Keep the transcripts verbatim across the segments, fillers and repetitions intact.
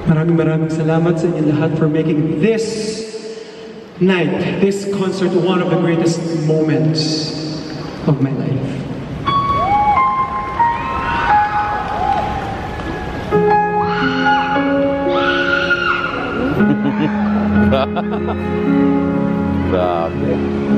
Maraming maraming salamat sa inyo lahat for making this night, this concert, one of the greatest moments of my life. Grabe.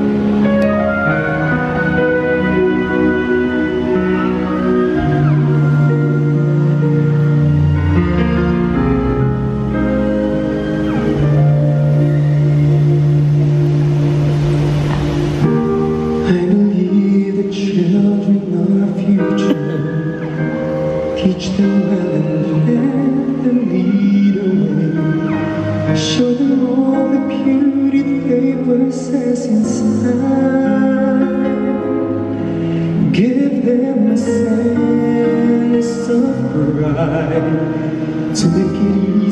Teach them well and let them lead away. Show them all the beauty they possess inside. Give them a sense of pride to make it easy.